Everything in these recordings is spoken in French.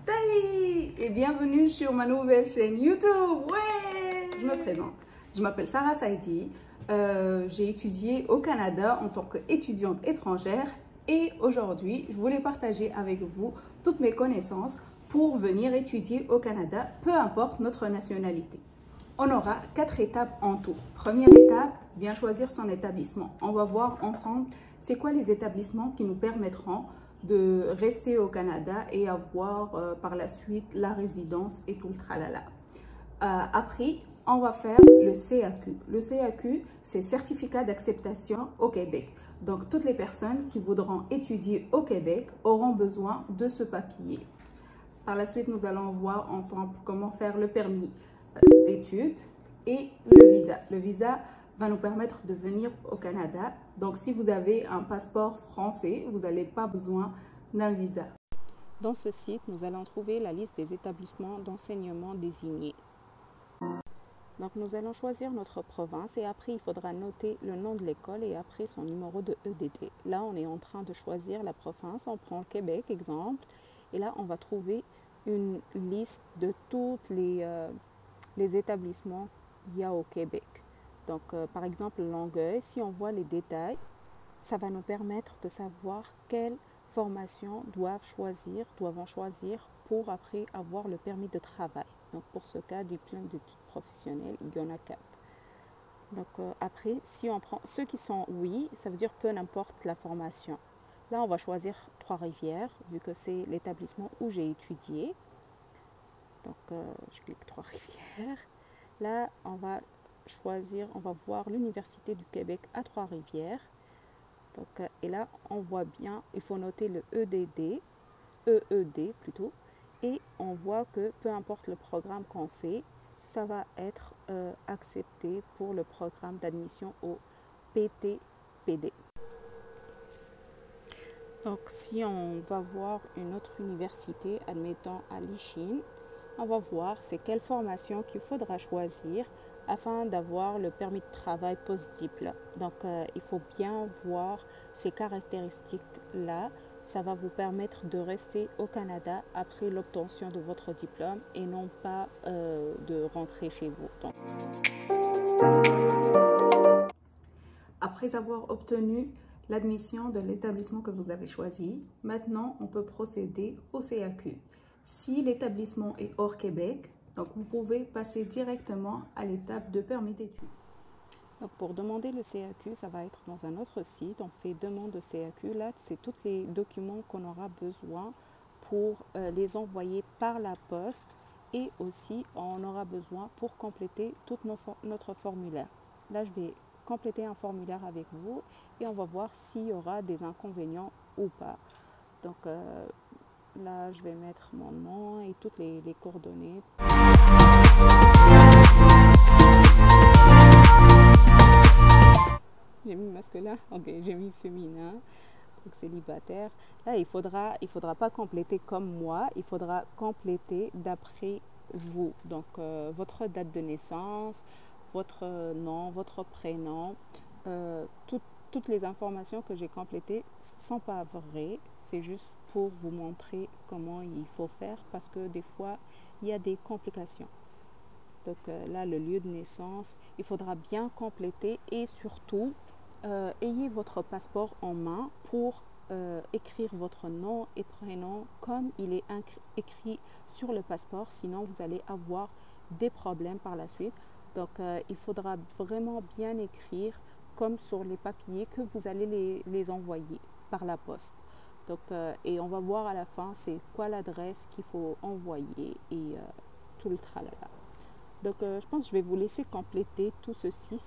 Salut et bienvenue sur ma nouvelle chaîne YouTube. Ouais, je me présente. Je m'appelle Sarah Saidi. J'ai étudié au Canada en tant qu'étudiante étrangère et aujourd'hui, je voulais partager avec vous toutes mes connaissances pour venir étudier au Canada, peu importe notre nationalité. On aura 4 étapes en tout. Première étape, bien choisir son établissement. On va voir ensemble c'est quoi les établissements qui nous permettront de rester au Canada et avoir par la suite la résidence et tout le tralala. Après, on va faire le CAQ. Le CAQ, c'est Certificat d'acceptation au Québec. Donc, toutes les personnes qui voudront étudier au Québec auront besoin de ce papier. Par la suite, nous allons voir ensemble comment faire le permis d'études et le visa. Le visa va nous permettre de venir au Canada. Donc, si vous avez un passeport français, vous n'avez pas besoin d'un visa. Dans ce site, nous allons trouver la liste des établissements d'enseignement désignés. Donc, nous allons choisir notre province et après, il faudra noter le nom de l'école et après son numéro de EDD. Là, on est en train de choisir la province. On prend Québec, exemple. Et là, on va trouver une liste de tous les établissements qu'il y a au Québec. Donc, par exemple, Longueuil, si on voit les détails, ça va nous permettre de savoir quelle formation doivent choisir pour après avoir le permis de travail. Donc, pour ce cas, diplôme d'études professionnelles, il y en a 4. Donc, après, si on prend ceux qui sont oui, ça veut dire peu importe la formation. Là, on va choisir Trois-Rivières, vu que c'est l'établissement où j'ai étudié. Donc, je clique Trois-Rivières. Là, on va voir l'Université du Québec à Trois-Rivières. Donc, et là, on voit bien, il faut noter le EED plutôt, et on voit que peu importe le programme qu'on fait, ça va être accepté pour le programme d'admission au PTPD. Donc, si on va voir une autre université, admettons à Lichin, on va voir c'est quelle formation qu'il faudra choisir afin d'avoir le permis de travail post-diplôme. Donc, il faut bien voir ces caractéristiques-là. Ça va vous permettre de rester au Canada après l'obtention de votre diplôme et non pas de rentrer chez vous. Donc, après avoir obtenu l'admission de l'établissement que vous avez choisi, maintenant, on peut procéder au CAQ. Si l'établissement est hors Québec, donc vous pouvez passer directement à l'étape de permis d'études. Donc, pour demander le CAQ, ça va être dans un autre site. On fait demande de CAQ. Là, c'est tous les documents qu'on aura besoin pour les envoyer par la poste et aussi on aura besoin pour compléter tout notre formulaire. Là, je vais compléter un formulaire avec vous et on va voir s'il y aura des inconvénients ou pas. Donc, là, je vais mettre mon nom et toutes les coordonnées. J'ai mis masculin, ok, j'ai mis féminin, donc célibataire. Là, il faudra pas compléter comme moi, il faudra compléter d'après vous. Donc, votre date de naissance, votre nom, votre prénom, toutes les informations que j'ai complétées ne sont pas vraies. C'est juste pour vous montrer comment il faut faire parce que des fois, il y a des complications. Donc là, le lieu de naissance, il faudra bien compléter et surtout, ayez votre passeport en main pour écrire votre nom et prénom comme il est écrit sur le passeport. Sinon, vous allez avoir des problèmes par la suite. Donc, il faudra vraiment bien écrire comme sur les papiers que vous allez les envoyer par la poste. Donc, et on va voir à la fin c'est quoi l'adresse qu'il faut envoyer et tout le tralala. Donc, je pense que je vais vous laisser compléter tout ceci.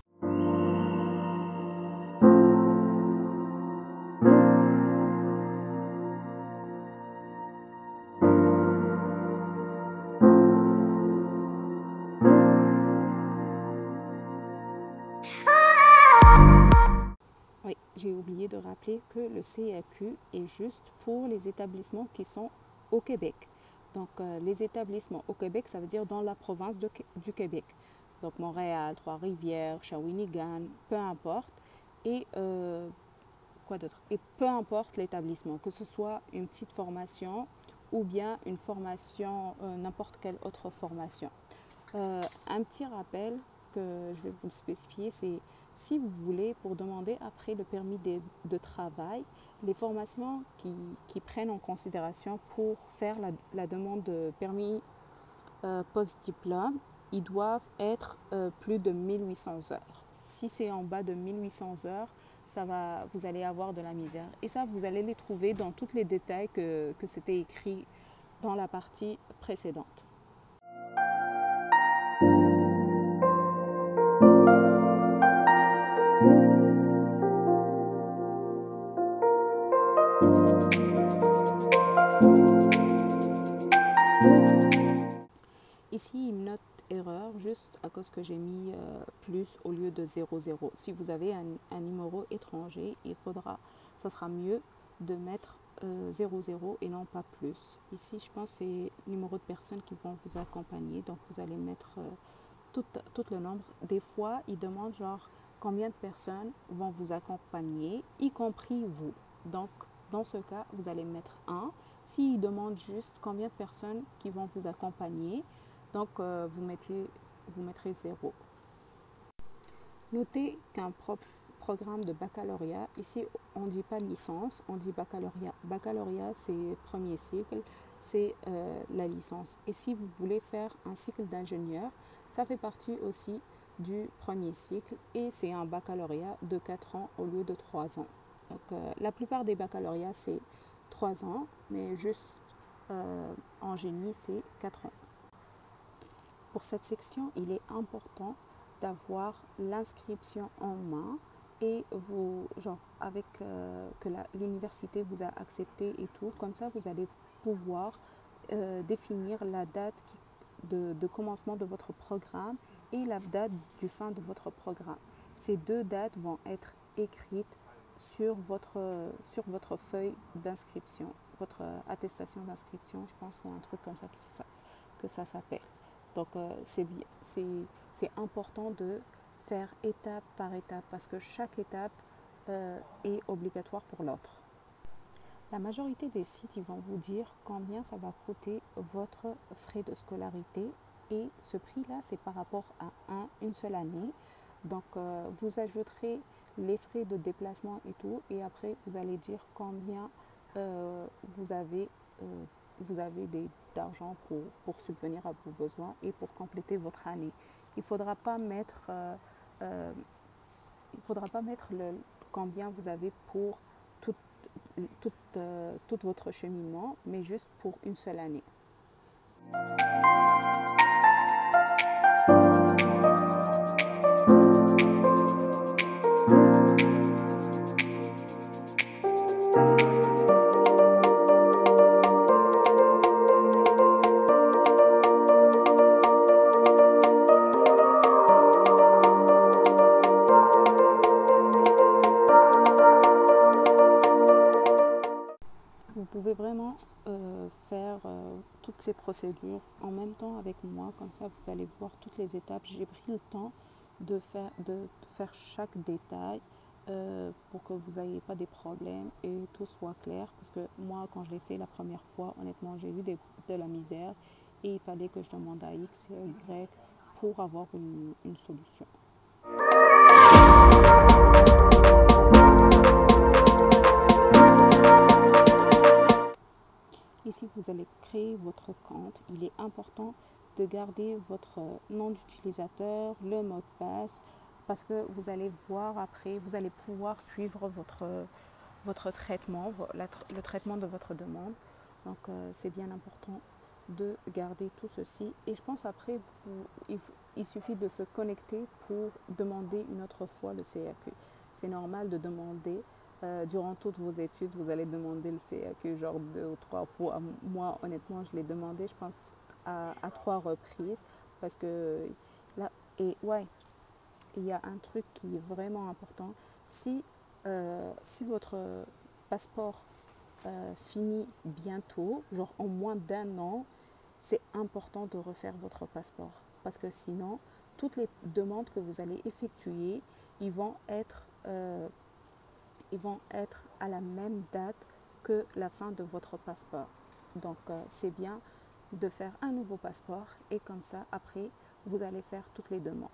Oui, j'ai oublié de rappeler que le CAQ est juste pour les établissements qui sont au Québec. Donc, les établissements au Québec, ça veut dire dans la province du Québec. Donc, Montréal, Trois-Rivières, Shawinigan, peu importe. Et quoi d'autre? Et peu importe l'établissement, que ce soit une petite formation ou bien une formation, n'importe quelle autre formation. Un petit rappel que je vais vous spécifier, c'est si vous voulez, pour demander après le permis de travail, les formations qui prennent en considération pour faire la demande de permis post-diplôme, ils doivent être plus de 1800 heures. Si c'est en bas de 1800 heures, vous allez avoir de la misère. Et ça, vous allez les trouver dans tous les détails que c'était écrit dans la partie précédente. Ici, une note erreur, juste à cause que j'ai mis plus au lieu de 00. Si vous avez un numéro étranger, ça sera mieux de mettre 00 et non pas plus. Ici, je pense que c'est le numéro de personnes qui vont vous accompagner. Donc, vous allez mettre tout le nombre. Des fois, ils demandent genre combien de personnes vont vous accompagner, y compris vous. Donc, dans ce cas, vous allez mettre 1. S'ils demandent juste combien de personnes qui vont vous accompagner, donc vous mettrez 0. Notez qu'un programme de baccalauréat, ici on ne dit pas licence, on dit baccalauréat. Baccalauréat, c'est premier cycle, c'est la licence. Et si vous voulez faire un cycle d'ingénieur, ça fait partie aussi du premier cycle et c'est un baccalauréat de 4 ans au lieu de 3 ans. Donc la plupart des baccalauréats, c'est 3 ans, mais juste en génie, c'est 4 ans. Pour cette section, il est important d'avoir l'inscription en main et avec que l'université vous a accepté et tout. Comme ça, vous allez pouvoir définir la date de commencement de votre programme et la date du fin de votre programme. Ces deux dates vont être écrites sur votre feuille d'inscription, votre attestation d'inscription, je pense, ou un truc comme ça que ça s'appelle. Donc, c'est important de faire étape par étape parce que chaque étape est obligatoire pour l'autre. La majorité des sites, ils vont vous dire combien ça va coûter votre frais de scolarité et ce prix-là, c'est par rapport à une seule année. Donc, vous ajouterez les frais de déplacement et tout et après, vous allez dire combien vous avez d'argent pour subvenir à vos besoins et pour compléter votre année. Il ne faudra pas mettre, combien vous avez pour tout votre cheminement, mais juste pour une seule année. Vous pouvez vraiment faire toutes ces procédures en même temps avec moi, comme ça vous allez voir toutes les étapes. J'ai pris le temps de faire chaque détail pour que vous n'ayez pas des problèmes et tout soit clair. Parce que moi, quand je l'ai fait la première fois, honnêtement, j'ai eu de la misère et il fallait que je demande à X et Y pour avoir une solution. Ici, vous allez créer votre compte. Il est important de garder votre nom d'utilisateur, le mot de passe, parce que vous allez voir après, vous allez pouvoir suivre votre traitement, le traitement de votre demande. Donc, c'est bien important de garder tout ceci. Et je pense après, il suffit de se connecter pour demander une autre fois le CAQ. C'est normal de demander. Durant toutes vos études, vous allez demander le CAQ genre 2 ou 3 fois. Moi, honnêtement, je l'ai demandé, je pense, à 3 reprises. Parce que là, et ouais, il y a un truc qui est vraiment important. Si votre passeport finit bientôt, genre en moins d'1 an, c'est important de refaire votre passeport. Parce que sinon, toutes les demandes que vous allez effectuer, ils vont être à la même date que la fin de votre passeport. Donc, c'est bien de faire un nouveau passeport et comme ça, après, vous allez faire toutes les demandes.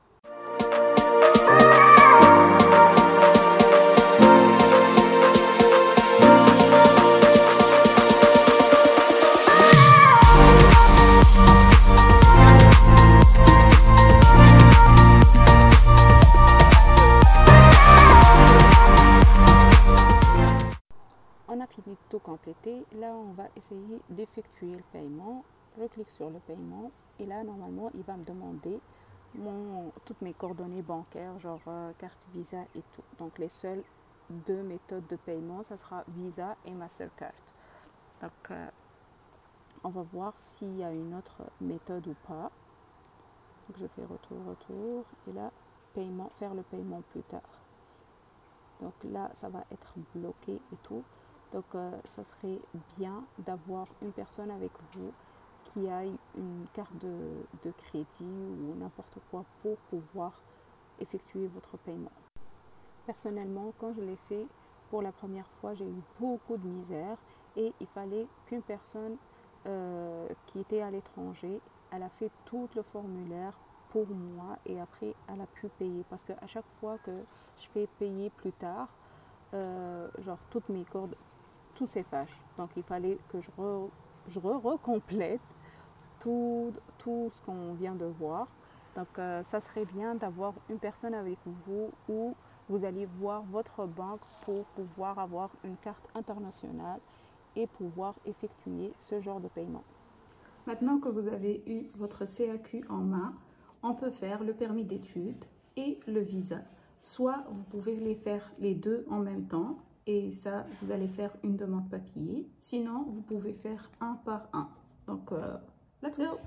On a fini de tout compléter. Là, on va essayer d'effectuer le paiement. Je clique sur le paiement et là, normalement, il va me demander toutes mes coordonnées bancaires, genre carte Visa et tout. Donc, les seules deux méthodes de paiement, ça sera Visa et Mastercard. Donc, on va voir s'il y a une autre méthode ou pas. Donc, je fais retour et là, paiement, faire le paiement plus tard. Donc là, ça va être bloqué et tout. Donc, ça serait bien d'avoir une personne avec vous qui a une carte de crédit ou n'importe quoi pour pouvoir effectuer votre paiement. Personnellement, quand je l'ai fait pour la première fois, j'ai eu beaucoup de misère et il fallait qu'une personne qui était à l'étranger, elle a fait tout le formulaire pour moi et après elle a pu payer parce qu'à chaque fois que je fais payer plus tard, genre toutes mes cordes, tout s'efface. Donc il fallait que je recomplète tout ce qu'on vient de voir. Donc ça serait bien d'avoir une personne avec vous où vous allez voir votre banque pour pouvoir avoir une carte internationale et pouvoir effectuer ce genre de paiement. Maintenant que vous avez eu votre CAQ en main, on peut faire le permis d'études et le visa. Soit vous pouvez les faire les deux en même temps et ça, vous allez faire une demande papier. Sinon, vous pouvez faire un par un. Donc, let's go!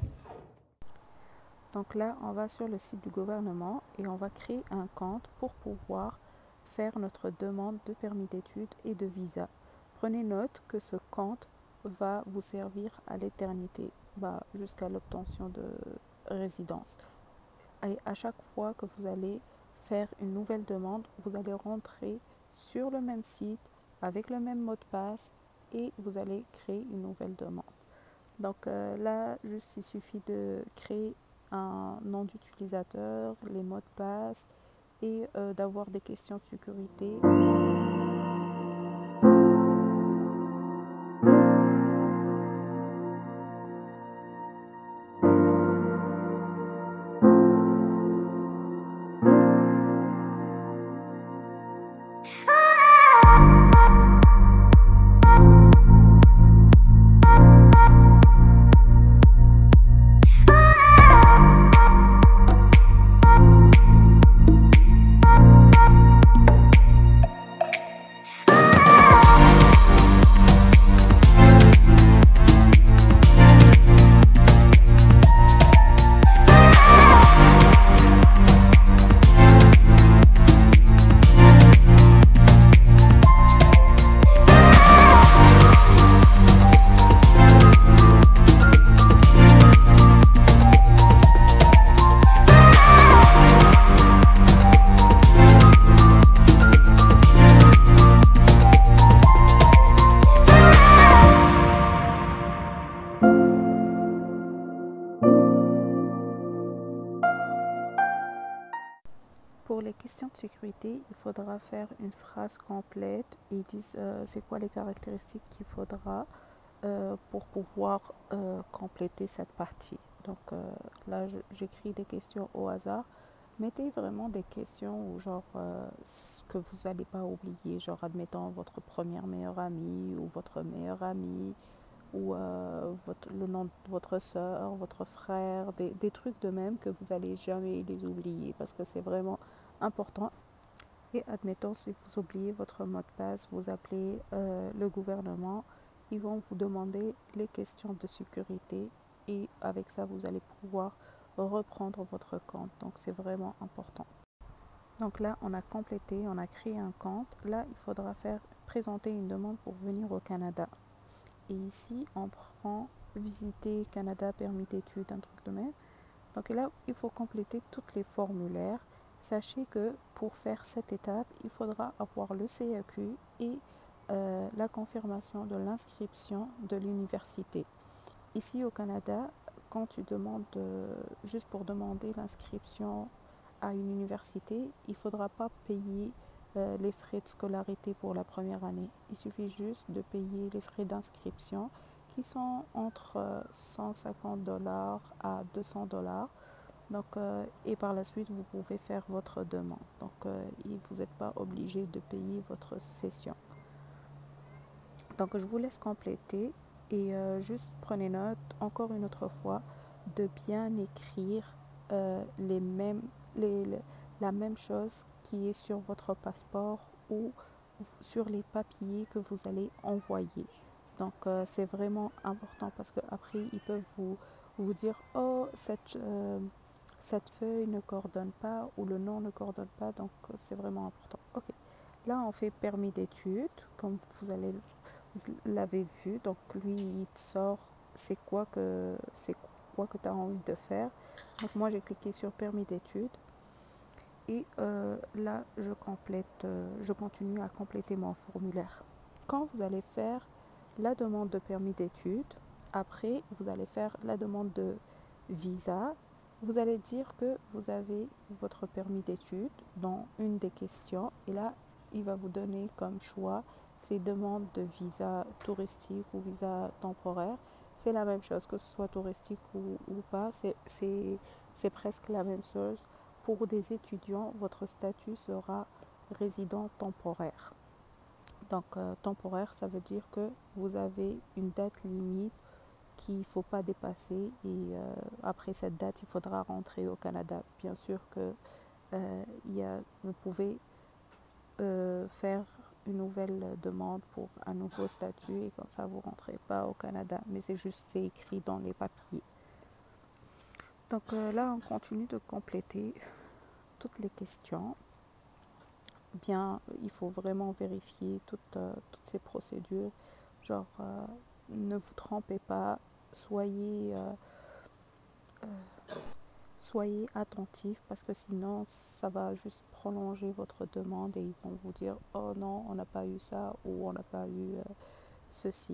Donc là, on va sur le site du gouvernement et on va créer un compte pour pouvoir faire notre demande de permis d'études et de visa. Prenez note que ce compte va vous servir à l'éternité, jusqu'à l'obtention de résidence. Et à chaque fois que vous allez faire une nouvelle demande, vous allez rentrer sur le même site avec le même mot de passe et vous allez créer une nouvelle demande. Donc là, juste il suffit de créer un nom d'utilisateur, les mots de passe et d'avoir des questions de sécurité. Pour les questions de sécurité, il faudra faire une phrase complète et dire c'est quoi les caractéristiques qu'il faudra pour pouvoir compléter cette partie. Donc là, j'écris des questions au hasard. Mettez vraiment des questions où, genre que vous n'allez pas oublier, genre admettons votre première meilleure amie ou votre meilleur ami ou le nom de votre soeur, votre frère, des trucs de même que vous n'allez jamais les oublier parce que c'est vraiment important. Et admettons, si vous oubliez votre mot de passe, vous appelez le gouvernement, ils vont vous demander les questions de sécurité et avec ça, vous allez pouvoir reprendre votre compte. Donc, c'est vraiment important. Donc là, on a complété, on a créé un compte. Là, il faudra présenter une demande pour venir au Canada. Et ici, on prend visiter Canada, permis d'études, un truc de même. Donc là, il faut compléter tous les formulaires. Sachez que pour faire cette étape, il faudra avoir le CAQ et la confirmation de l'inscription de l'université. Ici au Canada, quand tu demandes, juste pour demander l'inscription à une université, il ne faudra pas payer les frais de scolarité pour la première année. Il suffit juste de payer les frais d'inscription qui sont entre 150 $ à 200 $. Donc, et par la suite, vous pouvez faire votre demande. Donc, vous n'êtes pas obligé de payer votre session. Donc, je vous laisse compléter et juste prenez note, encore une autre fois, de bien écrire la même chose qui est sur votre passeport ou sur les papiers que vous allez envoyer. Donc, c'est vraiment important parce qu'après, ils peuvent vous dire « Oh, cette feuille ne coordonne pas » ou « le nom ne coordonne pas ». Donc, c'est vraiment important. Ok. Là, on fait permis d'études, comme vous l'avez vu. Donc, lui, il te sort c'est quoi que tu as envie de faire. Donc, moi, j'ai cliqué sur permis d'études. Et là, je continue à compléter mon formulaire. Quand vous allez faire la demande de permis d'études, après, vous allez faire la demande de visa. Vous allez dire que vous avez votre permis d'études dans une des questions. Et là, il va vous donner comme choix ces demandes de visa touristique ou visa temporaire. C'est la même chose, que ce soit touristique ou pas. C'est presque la même chose. Pour des étudiants, votre statut sera résident temporaire. Donc, temporaire, ça veut dire que vous avez une date limite qu'il ne faut pas dépasser et après cette date, il faudra rentrer au Canada. Bien sûr que vous pouvez faire une nouvelle demande pour un nouveau statut et comme ça, vous ne rentrez pas au Canada. Mais c'est écrit dans les papiers. Donc là, on continue de compléter toutes les questions. Bien, il faut vraiment vérifier toutes ces procédures. Genre, ne vous trompez pas, soyez attentif parce que sinon, ça va juste prolonger votre demande et ils vont vous dire « Oh non, on n'a pas eu ça » ou « On n'a pas eu ceci ».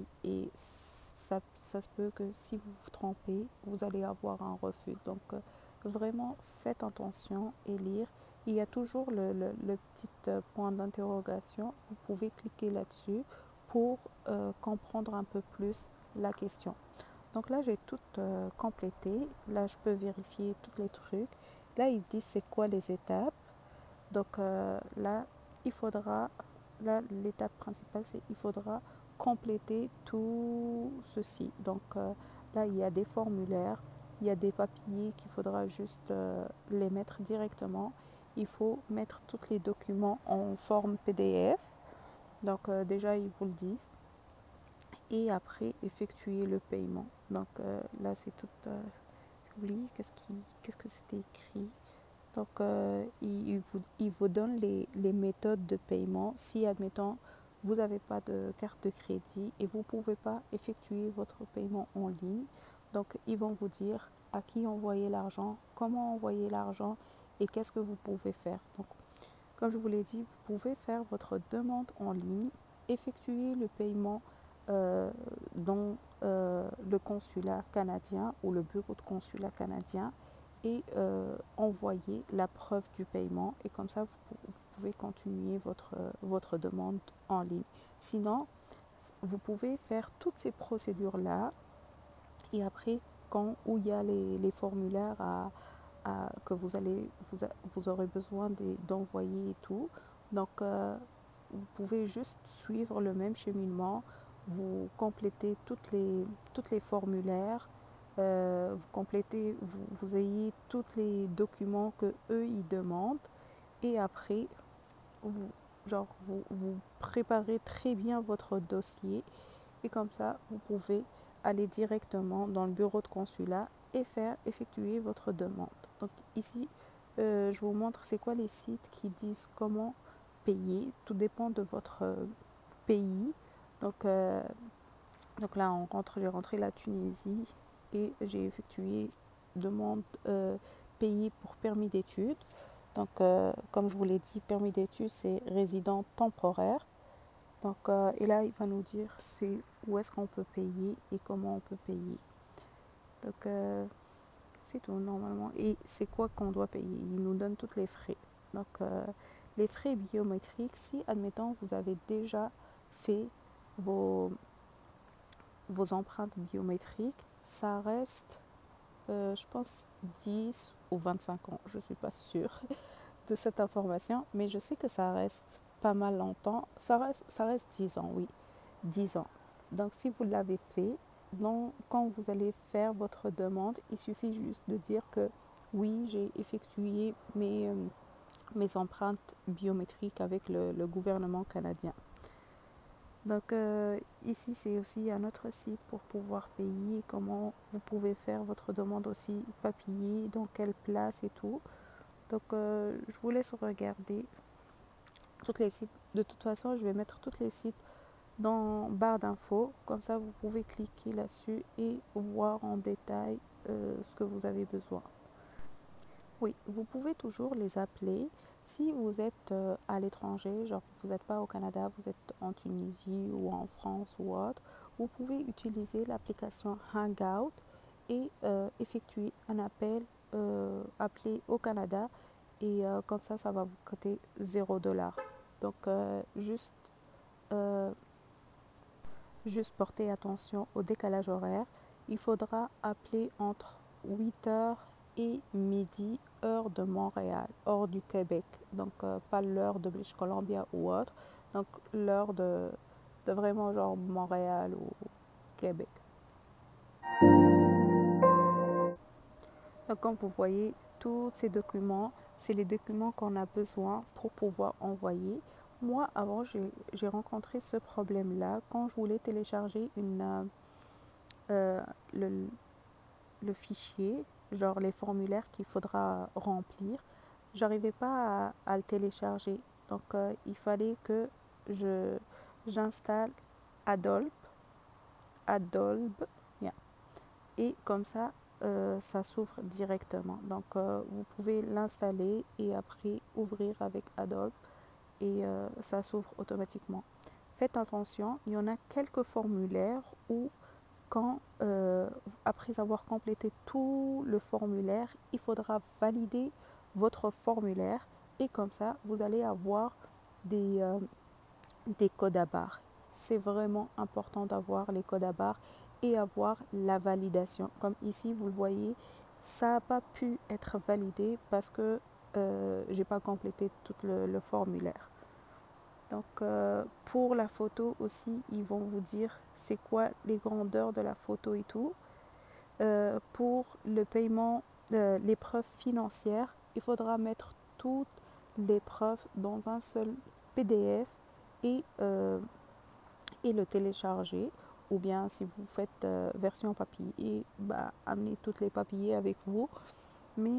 Et ça se peut que si vous vous trompez, vous allez avoir un refus. Donc, vraiment, faites attention et lire. Il y a toujours le petit point d'interrogation. Vous pouvez cliquer là-dessus pour comprendre un peu plus la question. Donc là, j'ai tout complété. Là, je peux vérifier tous les trucs. Là, ils disent c'est quoi les étapes. Donc là, l'étape principale, c'est il faudra compléter tout ceci. Donc là, il y a des formulaires, il y a des papiers qu'il faudra juste les mettre directement. Il faut mettre tous les documents en forme PDF. Donc déjà, ils vous le disent. Et après, effectuer le paiement. Donc là, c'est tout... j'oublie, qu'est-ce que c'était écrit. Donc, il vous donne les méthodes de paiement. Si, admettons, vous n'avez pas de carte de crédit et vous ne pouvez pas effectuer votre paiement en ligne, donc ils vont vous dire à qui envoyer l'argent, comment envoyer l'argent et qu'est-ce que vous pouvez faire. Donc, comme je vous l'ai dit, vous pouvez faire votre demande en ligne, effectuer le paiement dans le consulat canadien ou le bureau de consulat canadien et envoyer la preuve du paiement et comme ça vous pouvez continuer votre demande en ligne. Sinon, vous pouvez faire toutes ces procédures là et après où il y a les formulaires que vous aurez besoin d'envoyer et tout, donc vous pouvez juste suivre le même cheminement. Vous complétez toutes les formulaires, vous ayez tous les documents que eux ils demandent et après vous préparez très bien votre dossier et comme ça vous pouvez aller directement dans le bureau de consulat et effectuer votre demande. Donc ici je vous montre c'est quoi les sites qui disent comment payer. Tout dépend de votre pays. Donc là j'ai rentré la Tunisie et j'ai effectué demande payée pour permis d'études. Donc comme je vous l'ai dit, permis d'études c'est résident temporaire. Donc, et là, il va nous dire c'est où est-ce qu'on peut payer et comment on peut payer. Donc, c'est tout normalement. Et c'est quoi qu'on doit payer? Il nous donne tous les frais. Donc, les frais biométriques, si, admettons, vous avez déjà fait vos empreintes biométriques, ça reste, je pense, 10 ou 25 ans. Je ne suis pas sûre de cette information, mais je sais que ça reste pas mal longtemps. Ça reste 10 ans, oui, 10 ans. Donc, si vous l'avez fait, donc, quand vous allez faire votre demande, il suffit juste de dire que oui, j'ai effectué mes empreintes biométriques avec le gouvernement canadien. Donc ici, c'est aussi un autre site pour pouvoir payer, comment vous pouvez faire votre demande aussi papier, dans quelle place et tout. Donc je vous laisse regarder tous les sites. De toute façon, je vais mettre tous les sites dans barre d'infos. Comme ça, vous pouvez cliquer là-dessus et voir en détail ce que vous avez besoin. Oui, vous pouvez toujours les appeler si vous êtes à l'étranger, genre vous n'êtes pas au Canada, vous êtes en Tunisie ou en France ou autre. Vous pouvez utiliser l'application Hangout et effectuer un appel appelé au Canada et comme ça va vous coûter 0 $. Donc juste porter attention au décalage horaire. Il faudra appeler entre 8 heures et midi, heure de Montréal, hors du Québec. Donc, pas l'heure de British Columbia ou autre. Donc, l'heure de vraiment genre Montréal ou Québec. Donc, comme vous voyez, tous ces documents, c'est les documents qu'on a besoin pour pouvoir envoyer. Moi, avant, j'ai rencontré ce problème-là quand je voulais télécharger le fichier, genre les formulaires qu'il faudra remplir. J'arrivais pas à le télécharger. Donc, il fallait que j'installe Adobe, yeah. Et comme ça, ça s'ouvre directement. Donc, vous pouvez l'installer et après ouvrir avec Adobe et ça s'ouvre automatiquement. Faites attention, il y en a quelques formulaires où quand, après avoir complété tout le formulaire, il faudra valider votre formulaire et comme ça, vous allez avoir des codes à barres. C'est vraiment important d'avoir les codes à barres et avoir la validation. Comme ici, vous le voyez, ça n'a pas pu être validé parce que j'ai pas complété tout le formulaire. Donc pour la photo aussi, ils vont vous dire c'est quoi les grandeurs de la photo et tout. Pour le paiement, les preuves financières, il faudra mettre toutes les preuves dans un seul PDF et le télécharger. Ou bien si vous faites version papier, amenez toutes les papiers avec vous. Mais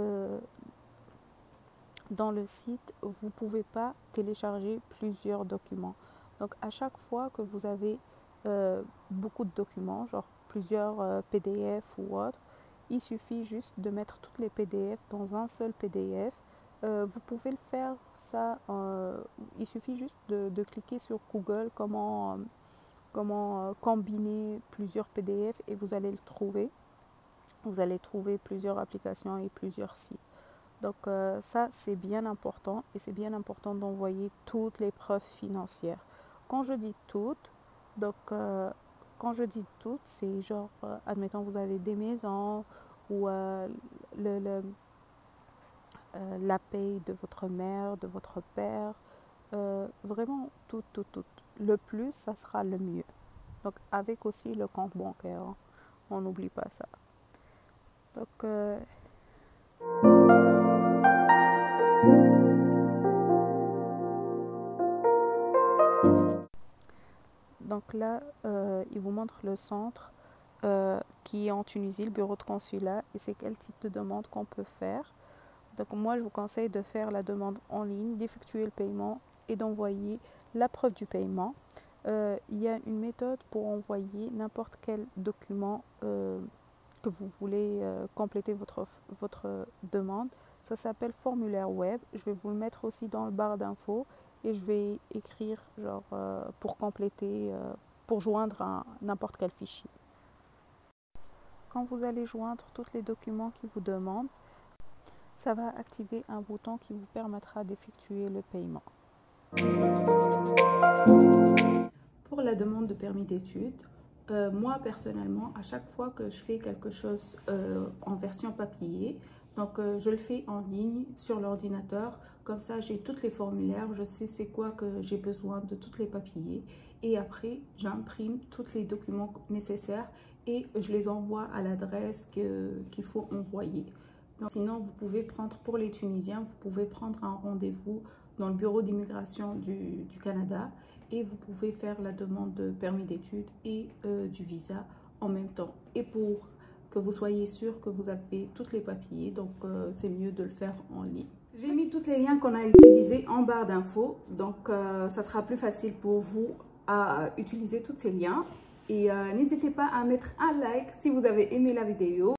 dans le site, vous ne pouvez pas télécharger plusieurs documents. Donc, à chaque fois que vous avez beaucoup de documents, genre plusieurs PDF ou autre, il suffit juste de mettre toutes les PDF dans un seul PDF. Vous pouvez le faire ça, il suffit juste de cliquer sur Google comment combiner plusieurs PDF et vous allez le trouver. Vous allez trouver plusieurs applications et plusieurs sites. Donc ça, c'est bien important et c'est bien important d'envoyer toutes les preuves financières. Quand je dis toutes, donc quand je dis toutes, c'est genre, admettons, vous avez des maisons ou la paye de votre mère, de votre père, vraiment tout. Le plus, ça sera le mieux. Donc avec aussi le compte bancaire, hein. On n'oublie pas ça. Donc Donc là, il vous montre le centre qui est en Tunisie, le bureau de consulat, et c'est quel type de demande qu'on peut faire. Donc moi, je vous conseille de faire la demande en ligne, d'effectuer le paiement et d'envoyer la preuve du paiement. Il y a une méthode pour envoyer n'importe quel document que vous voulez compléter votre demande. Ça s'appelle formulaire web. Je vais vous le mettre aussi dans le barre d'infos. et je vais écrire genre pour compléter, pour joindre n'importe quel fichier. Quand vous allez joindre tous les documents qui vous demandent, ça va activer un bouton qui vous permettra d'effectuer le paiement. Pour la demande de permis d'études, moi personnellement, à chaque fois que je fais quelque chose en version papier, donc je le fais en ligne sur l'ordinateur, comme ça j'ai tous les formulaires, je sais c'est quoi que j'ai besoin de tous les papiers et après j'imprime tous les documents nécessaires et je les envoie à l'adresse qu'il faut envoyer. Donc, sinon, vous pouvez prendre, pour les Tunisiens, vous pouvez prendre un rendez-vous dans le bureau d'immigration du Canada et vous pouvez faire la demande de permis d'études et du visa en même temps. Et pour que vous soyez sûr que vous avez tous les papiers, donc c'est mieux de le faire en ligne. J'ai mis tous les liens qu'on a utilisés en barre d'infos, donc ça sera plus facile pour vous à utiliser tous ces liens. Et n'hésitez pas à mettre un like si vous avez aimé la vidéo.